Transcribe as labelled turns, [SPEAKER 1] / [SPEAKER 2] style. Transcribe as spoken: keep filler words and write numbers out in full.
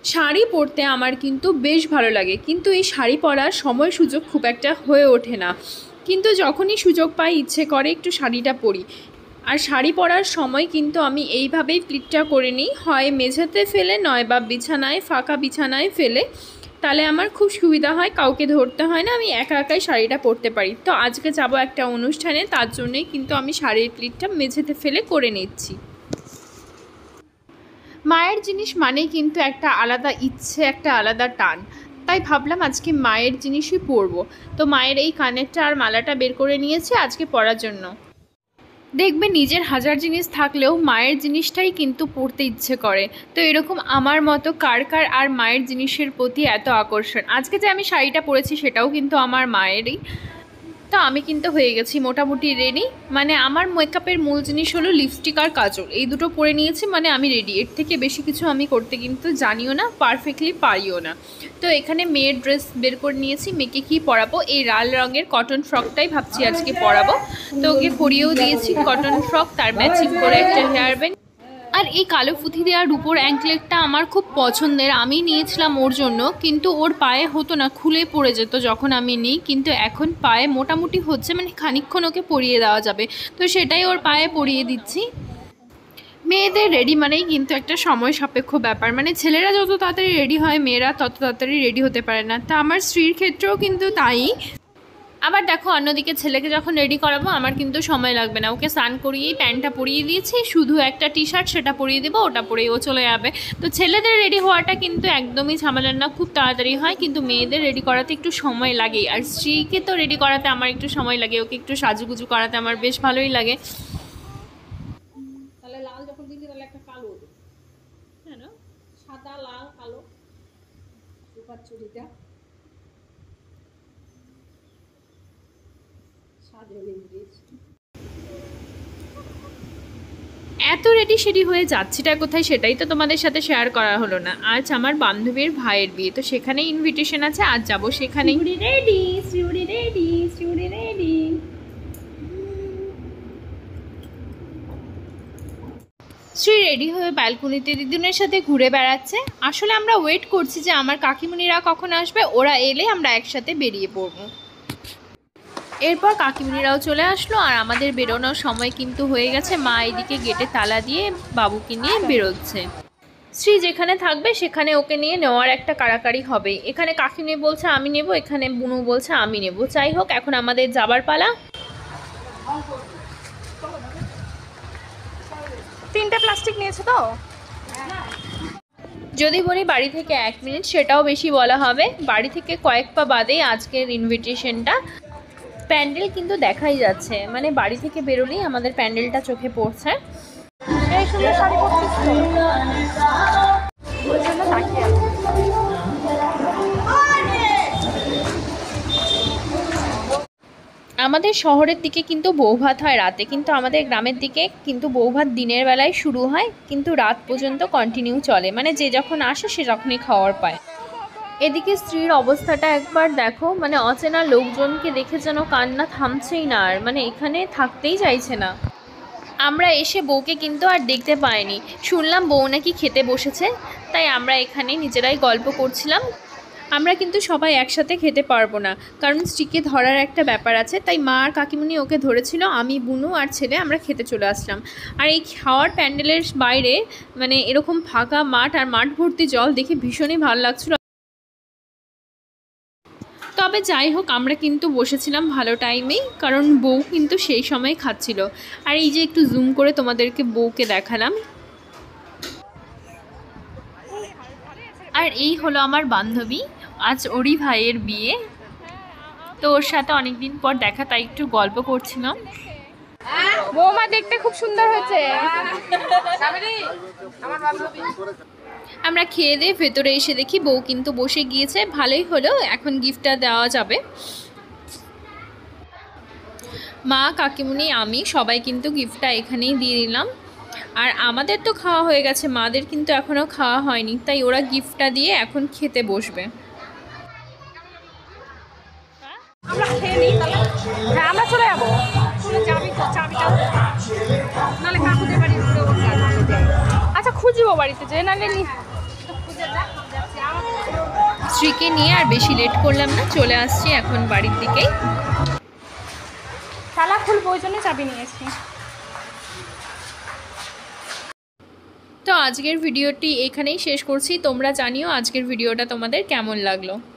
[SPEAKER 1] শাড়ি পরতে আমার কিন্তু বেশ ভালো লাগে, কিন্তু এই শাড়ি পরার সময় সুযোগ খুব একটা হয়ে ওঠে না। কিন্তু যখনই সুযোগ পাই ইচ্ছে করে একটু শাড়িটা পরি। আর শাড়ি পরার সময় কিন্তু আমি এইভাবেই প্লিটটা করে নিই, হয় মেঝেতে ফেলে নয় বা বিছানায়, ফাঁকা বিছানায় ফেলে। তাহলে আমার খুব সুবিধা হয়, কাউকে ধরতে হয় না, আমি একা একাই শাড়িটা পরতে পারি। তো আজকে যাব একটা অনুষ্ঠানে, তার জন্যই কিন্তু আমি শাড়ির প্লিটটা মেঝেতে ফেলে করে নিচ্ছি। মায়ের জিনিস মানেই কিন্তু একটা আলাদা ইচ্ছে, একটা আলাদা টান। তাই ভাবলাম আজকে মায়ের জিনিসই পরবো। তো মায়ের এই কানেরটা আর মালাটা বের করে নিয়েছি আজকে পরার জন্য। দেখবে নিজের হাজার জিনিস থাকলেও মায়ের জিনিসটাই কিন্তু পরতে ইচ্ছে করে। তো এরকম আমার মতো কার কার আর মায়ের জিনিসের প্রতি এত আকর্ষণ। আজকে যে আমি শাড়িটা পরেছি সেটাও কিন্তু আমার মায়েরই। তো আমি কিন্তু হয়ে গেছি মোটামুটি রেডি। মানে আমার মেকআপের মূল জিনিস হলো লিপস্টিক আর কাজল, এই দুটো পরে নিয়েছি মানে আমি রেডি। এর থেকে বেশি কিছু আমি করতে কিন্তু জানিও না, পারফেক্টলি পারিও না। তো এখানে মেয়ের ড্রেস বের করে নিয়েছি। মেয়েকে কী পরাবো, এই লাল রঙের কটন ফ্রকটাই ভাবছি আজকে পরাবো। তো ওকে পরিয়েও দিয়েছি কটন ফ্রক, তার ম্যাচিং করে একটা হেয়ার ব্যান্ড। আর এই কালো পুঁথি দেওয়া রূপোর অ্যাঙ্কলেটটা আমার খুব পছন্দের, আমি নিয়েছিলাম ওর জন্য। কিন্তু ওর পায়ে হতো না, খুলে পড়ে যেত যখন আমি নিই। কিন্তু এখন পায়ে মোটামুটি হচ্ছে, মানে খানিকক্ষণ ওকে পরিয়ে দেওয়া যাবে। তো সেটাই ওর পায়ে পরিয়ে দিচ্ছি। মেয়েদের রেডি মানেই কিন্তু একটা সময় সাপেক্ষ ব্যাপার। মানে ছেলেরা যত তাড়াতাড়ি রেডি হয় মেয়েরা তত তাড়াতাড়ি রেডি হতে পারে না। তা আমার স্ত্রীর ক্ষেত্রেও কিন্তু তাই। আবার দেখো অন্যদিকে ছেলেকে যখন রেডি করাবো আমার কিন্তু সময় লাগবে না, ওকে স্নান করিয়েই প্যান্টটা পরিয়ে দিয়েছি, শুধু একটা টি শার্ট সেটা পরিয়ে দেবো, ওটা পরেই ও চলে যাবে। তো ছেলেদের রেডি হওয়াটা কিন্তু একদমই ঝামেলার না, খুব তাড়াতাড়ি হয়। কিন্তু মেয়েদের রেডি করাতে একটু সময় লাগে। আর স্ত্রীকে তো রেডি করাতে আমার একটু সময় লাগে, ওকে একটু সাজুগুজু করাতে আমার বেশ ভালোই লাগে।
[SPEAKER 2] তাহলে লাল যখন দিবি তাহলে একটা কালো হবে, হ্যাঁ না, সাদা লাল কালো রূপার চুড়িটা
[SPEAKER 1] এত রেডি সেডি হয়ে যাচ্ছিটা কোথায় সেটাই তো তোমাদের সাথে শেয়ার করা হলো না। আজ আমার বান্ধবীর ভাইয়ের বিয়ে, তো সেখানে ইনভিটেশন আছে, আজ যাবো সেখানে। Ready surely ready surely ready. Shri ready হয়ে ব্যালকনিতে দিদুনের সাথে ঘুরে বেড়াচ্ছে। আসলে আমরা ওয়েট করছি যে আমার কাকিমুনিরা কখন আসবে, ওরা এলে আমরা একসাথে বেরিয়ে পড়বো। এরপর কাকিমুনিরাও চলে আসলো আর আমাদের বেরোনোর সময় কিন্তু হয়ে গেছে। মা এদিকে গেটে তালা দিয়ে বাবুকে নিয়ে বেরোচ্ছে। শ্রী যেখানে থাকবে সেখানে ওকে নিয়ে নেওয়ার একটা কাড়াকাড়ি হবেই। এখানে কাকিমুনি বলছে আমি নেব, এখানে বুনু বলছে আমি নেব। যাই হোক, এখন আমাদের যাবার পালা। তিনটে প্লাস্টিক নিয়েছে তো, যদি বলি বাড়ি থেকে এক মিনিট সেটাও বেশি বলা হবে। বাড়ি থেকে কয়েক পা বাদেই আজকের ইনভিটেশনটা। প্যান্ডেল কিন্তু দেখাই যাচ্ছে, মানে বাড়ি থেকে বেরোলেই আমাদের প্যান্ডেলটা চোখে পড়ছে। আমাদের শহরের দিকে কিন্তু বৌভাত হয় রাতে, কিন্তু আমাদের গ্রামের দিকে কিন্তু বৌভাত দিনের বেলায় শুরু হয়, কিন্তু রাত পর্যন্ত কন্টিনিউ চলে। মানে যে যখন আসে সে যখনই খাওয়ার পায়। এদিকে স্ত্রীর অবস্থাটা একবার দেখো, মানে অচেনা লোকজনকে দেখে যেন কান্না থামছেই না, আর মানে এখানে থাকতেই চাইছে না। আমরা এসে বউকে কিন্তু আর দেখতে পাইনি। শুনলাম বউ নাকি খেতে বসেছে, তাই আমরা এখানে নিজেরাই গল্প করছিলাম। আমরা কিন্তু সবাই একসাথে খেতে পারবো না, কারণ স্ত্রীকে ধরার একটা ব্যাপার আছে। তাই মা আর কাকিমুনি ওকে ধরেছিল, আমি বুনু আর ছেলে আমরা খেতে চলে আসলাম। আর এই খাওয়ার প্যান্ডেলের বাইরে মানে এরকম ফাঁকা মাঠ আর মাঠ ভর্তি জল দেখে ভীষণই ভালো লাগছিল। তবে যাই হোক, আমরা কিন্তু বসেছিলাম ভালো টাইমেই, কারণ বউ কিন্তু সেই সময় খাচ্ছিল। আর এই যে একটু জুম করে তোমাদেরকে বউকে দেখালাম। আর এই হলো আমার বান্ধবী, আজ ওরই ভাইয়ের বিয়ে। তো ওর সাথে অনেকদিন পর দেখা, তাই একটু গল্প করছিলাম। বৌমা দেখতে খুব সুন্দর হয়েছে। আমরা খেয়ে দিয়ে ভেতরে এসে দেখি বউ কিন্তু বসে গিয়েছে। ভালোই হলো, এখন গিফটটা দেওয়া যাবে। মা কাকিমুনি আমি সবাই কিন্তু গিফটটা এখানেই দিয়ে দিলাম। আর আমাদের তো খাওয়া হয়ে গেছে, মাদের কিন্তু এখনও খাওয়া হয়নি, তাই ওরা গিফটটা দিয়ে এখন খেতে বসবে।
[SPEAKER 2] আমরা খেয়ে নিই তাহলে। হ্যাঁ আমরা চলে যাবো, চাবি তো চাবিটা নাহলে কাকুদের বাড়ি। আচ্ছা খুঁজবো বাড়িতে যে, নাহলে খুঁজে যা।
[SPEAKER 1] স্ত্রীকে নিয়ে আর বেশি লেট করলাম না, চলে আসছি এখন বাড়ির দিকেই।
[SPEAKER 2] তালা খুলবো ওই জন্য চাবি নিয়েছি।
[SPEAKER 1] তো আজকের ভিডিওটি এখানেই শেষ করছি। তোমরা জানিও আজকের ভিডিওটা তোমাদের কেমন লাগলো।